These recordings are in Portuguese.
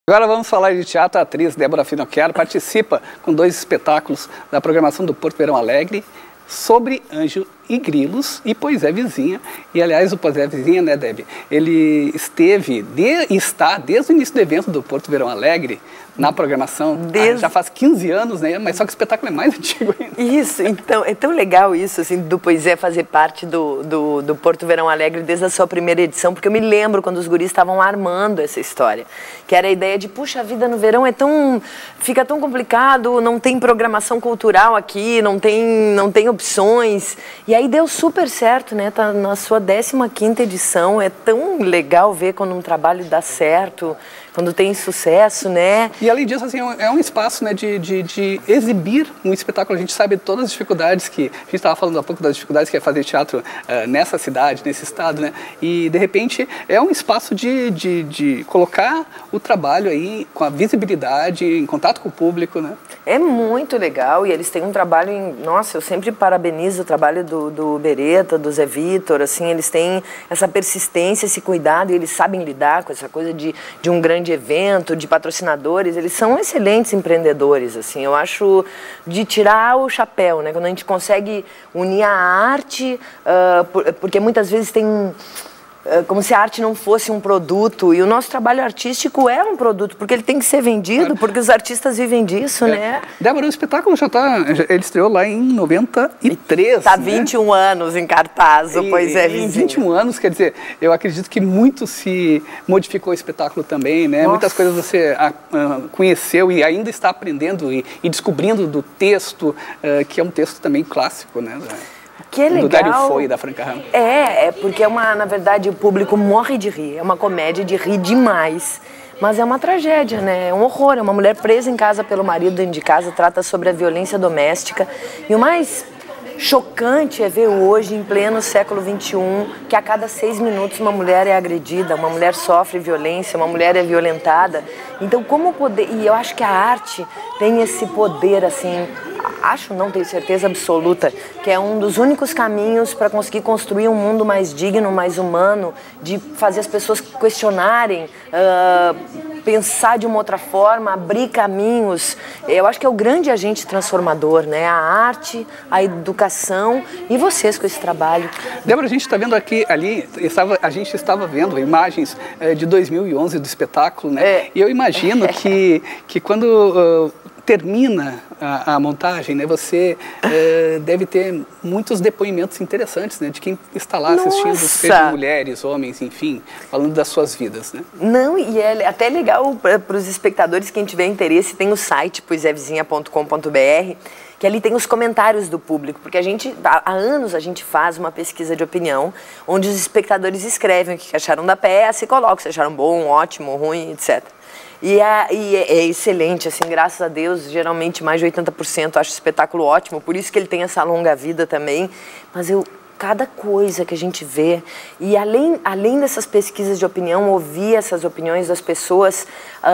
Agora vamos falar de teatro. A atriz Débora Finocchiaro participa com 2 espetáculos da programação do Porto Verão Alegre sobre Anjos e Grilos e Poesia Vizinha. E, aliás, o Poesia Vizinha, né, Deb? Ele está desde o início do evento do Porto Verão Alegre na programação. Já faz 15 anos, né? Mas só que o espetáculo é mais antigo ainda. Isso, então, é tão legal isso, assim, do Poesia fazer parte do Porto Verão Alegre desde a sua primeira edição, porque eu me lembro quando os guris estavam armando essa história, que era a ideia de, puxa, a vida no verão fica tão complicado, não tem programação cultural aqui, não tem opções, e aí deu super certo, né? Tá na sua 15ª edição, é tão legal ver quando um trabalho dá certo, quando tem sucesso, né? E além disso, assim, é um espaço, né, de exibir um espetáculo. A gente sabe de todas as dificuldades a gente estava falando há pouco das dificuldades que é fazer teatro nessa cidade, nesse estado, né? E de repente é um espaço de colocar o trabalho aí com a visibilidade, em contato com o público, né? É muito legal e eles têm um trabalho nossa, eu sempre parabenizo o trabalho do Beretta, do Zé Vitor, assim, eles têm essa persistência, esse cuidado e eles sabem lidar com essa coisa de um grande evento, de patrocinadores, eles são excelentes empreendedores, assim, eu acho de tirar o chapéu, né, quando a gente consegue unir a arte, porque muitas vezes tem como se a arte não fosse um produto, e o nosso trabalho artístico é um produto, porque ele tem que ser vendido, porque os artistas vivem disso, né? Débora, o espetáculo ele estreou lá em 93, Está 21 anos em cartaz, o Poesia Vizinha. Em 21 anos, quer dizer, eu acredito que muito se modificou o espetáculo também, né? Nossa. Muitas coisas você conheceu e ainda está aprendendo e descobrindo do texto, que é um texto também clássico, né? Que é legal. Do Dário Foi, da Franca Ramos. Porque na verdade, o público morre de rir. É uma comédia de rir demais. Mas é uma tragédia, né? É um horror. É uma mulher presa em casa pelo marido dentro de casa, trata sobre a violência doméstica. E o mais chocante é ver hoje, em pleno século XXI, que a cada 6 minutos uma mulher é agredida, uma mulher sofre violência, uma mulher é violentada. Então, como poder... E eu acho que a arte tem esse poder, assim... Acho, não tenho certeza absoluta, que é um dos únicos caminhos para conseguir construir um mundo mais digno, mais humano, de fazer as pessoas questionarem, pensar de uma outra forma, abrir caminhos. Eu acho que é o grande agente transformador, né? A arte, a educação e vocês com esse trabalho. Débora, a gente está vendo a gente estava vendo imagens de 2011 do espetáculo, né? E eu imagino que quando termina a montagem, né? Você deve ter muitos depoimentos interessantes, né? De quem está lá assistindo, sejam mulheres, homens, enfim, falando das suas vidas, né? Não, e é até legal para os espectadores, quem tiver interesse, tem o site poesiavizinha.com.br, que ali tem os comentários do público, porque há anos a gente faz uma pesquisa de opinião, onde os espectadores escrevem o que acharam da peça e colocam se acharam bom, ótimo, ruim, etc. E é excelente, assim, graças a Deus, geralmente mais de 80% acho o espetáculo ótimo, por isso que ele tem essa longa vida também, mas cada coisa que a gente vê, e além dessas pesquisas de opinião, ouvir essas opiniões das pessoas,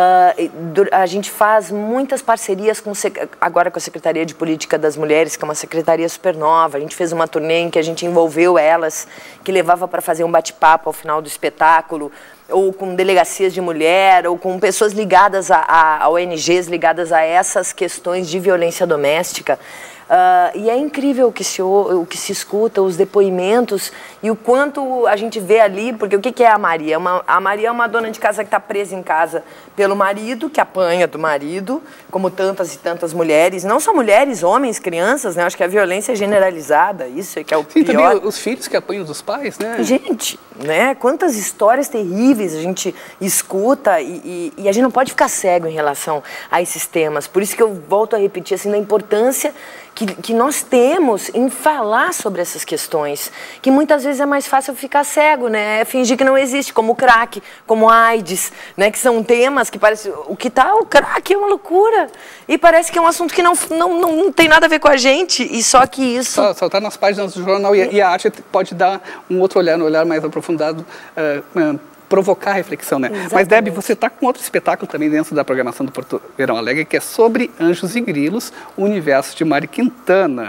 a gente faz muitas parcerias agora com a Secretaria de Política das Mulheres, que é uma secretaria super nova. A gente fez uma turnê em que a gente envolveu elas, que levava para fazer um bate-papo ao final do espetáculo, ou com delegacias de mulher, ou com pessoas ligadas a ONGs, ligadas a essas questões de violência doméstica. E é incrível o que se escuta, os depoimentos e o quanto a gente vê ali, porque o que é a Maria? A Maria é uma dona de casa que está presa em casa pelo marido, que apanha do marido, como tantas e tantas mulheres, não só mulheres, homens, crianças, né? Acho que a violência é generalizada, isso é que é o pior. Sim, também os filhos que apanham dos pais, né? Gente, né? Quantas histórias terríveis a gente escuta e a gente não pode ficar cego em relação a esses temas. Por isso que eu volto a repetir, assim, da importância que nós temos em falar sobre essas questões, que muitas vezes é mais fácil ficar cego, né? Fingir que não existe, como o crack, como a AIDS, né? Que são temas que parece... O crack é uma loucura. E parece que é um assunto que não tem nada a ver com a gente, e só que isso... Só está nas páginas do jornal, e a arte pode dar um outro olhar, um olhar mais aprofundado, provocar reflexão, né? Exatamente. Mas, Deb, você está com outro espetáculo também dentro da programação do Porto Verão Alegre, que é sobre Anjos e Grilos, o universo de Mari Quintana,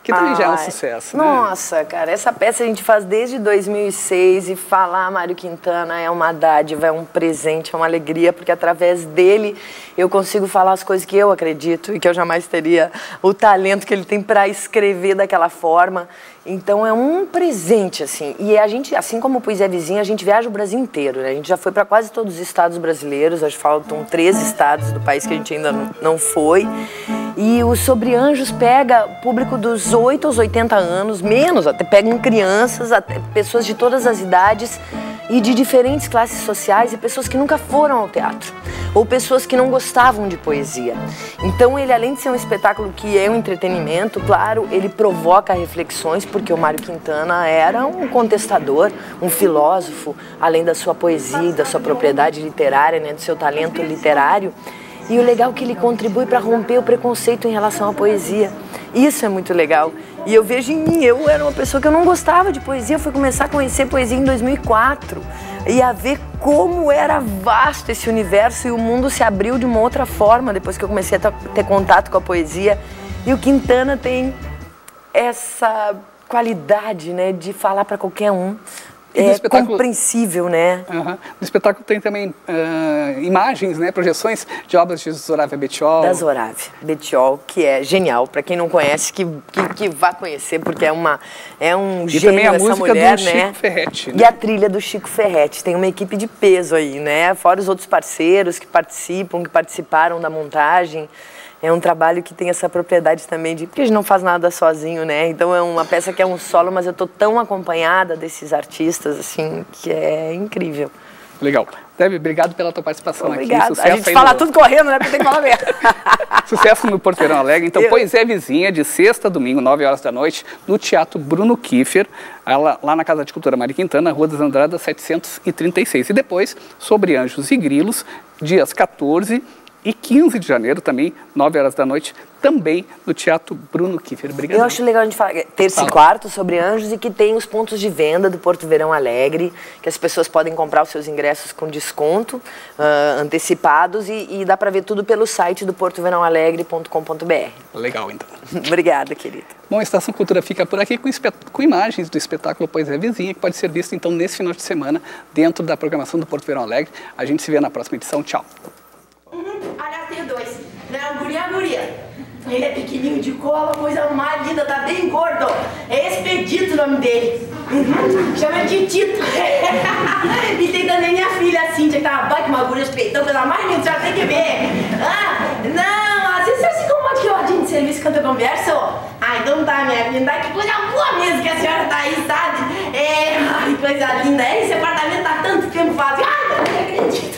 que também já é um sucesso, né? Nossa, cara, essa peça a gente faz desde 2006 e falar Mário Quintana é uma dádiva, é um presente, é uma alegria, porque através dele eu consigo falar as coisas que eu acredito e que eu jamais teria o talento que ele tem para escrever daquela forma. Então é um presente, assim. E a gente, assim como Poesia Vizinha, a gente viaja o Brasil inteiro, né? A gente já foi para quase todos os estados brasileiros, acho que faltam 13 estados do país que a gente ainda não foi. E o Sobre Anjos pega público dos 8 aos 80 anos, menos, até pegam crianças, até pessoas de todas as idades e de diferentes classes sociais e pessoas que nunca foram ao teatro, ou pessoas que não gostavam de poesia. Então ele, além de ser um espetáculo que é um entretenimento, claro, ele provoca reflexões, porque o Mário Quintana era um contestador, um filósofo, além da sua poesia e da sua propriedade literária, né, do seu talento literário. E o legal é que ele contribui para romper o preconceito em relação à poesia. Isso é muito legal. E eu vejo em mim, eu era uma pessoa que eu não gostava de poesia, eu fui começar a conhecer poesia em 2004. E a ver como era vasto esse universo e o mundo se abriu de uma outra forma depois que eu comecei a ter contato com a poesia. E o Quintana tem essa qualidade, né, de falar para qualquer um. É compreensível, né? No espetáculo tem também imagens, né, projeções de obras de Zoraia Betiol. Da Zoraia Betiol, que é genial. Para quem não conhece, que vá conhecer, porque é um gênio também a essa música mulher, do né? Chico Ferretti, né? E a trilha do Chico Ferretti. Tem uma equipe de peso aí, né? Fora os outros parceiros que participaram da montagem. É um trabalho que tem essa propriedade também de... Porque a gente não faz nada sozinho, né? Então é uma peça que é um solo, mas eu tô tão acompanhada desses artistas, assim, que é incrível. Legal. Debbie, obrigado pela tua participação aqui. Sucesso. A gente fala tudo correndo, né? Porque tem que falar mesmo. Sucesso no Porto Verão Alegre. Então, Poesia Vizinha, de sexta a domingo, 9 horas da noite, no Teatro Bruno Kiefer, lá na Casa de Cultura Mário Quintana, Rua das Andradas, 736. E depois, Sobre Anjos e Grilos, dias 14 e 15 de janeiro, também, 9 horas da noite, também no Teatro Bruno Kiefer. Obrigado. Eu acho legal a gente falar terça e quarta Sobre Anjos e que tem os pontos de venda do Porto Verão Alegre, que as pessoas podem comprar os seus ingressos com desconto, antecipados, e dá para ver tudo pelo site do portoverãoalegre.com.br. Legal, então. Obrigada, querida. Bom, a Estação Cultura fica por aqui com imagens do espetáculo Poesia Vizinha, que pode ser visto, então, nesse final de semana, dentro da programação do Porto Verão Alegre. A gente se vê na próxima edição. Tchau. Aliás, tenho dois. Não, guria. Ele é pequenininho de cola, coisa mais linda, tá bem gordo. É Expedito o nome dele. Chama de Tito. E tem também minha filha, a Cíntia, que tá uma baita, uma guria espeitão, coisa mais linda, já tem que ver. Não, às vezes você se incomoda que ordem de serviço quando eu converso. Então tá, minha linda, que coisa boa mesmo que a senhora tá aí, sabe? Ai, coisa linda. Esse apartamento tá tanto tempo vazio. Ai, não acredito.